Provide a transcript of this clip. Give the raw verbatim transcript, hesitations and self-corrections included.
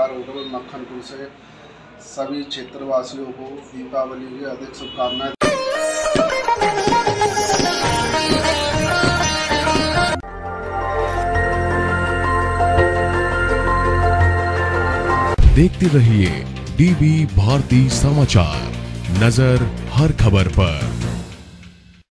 परिवार होटल मक्खनपुर से सभी क्षेत्रवासियों को दीपावली की अधिक शुभकामनाएं। देखते रहिए डीबी भारती समाचार, नजर हर खबर पर।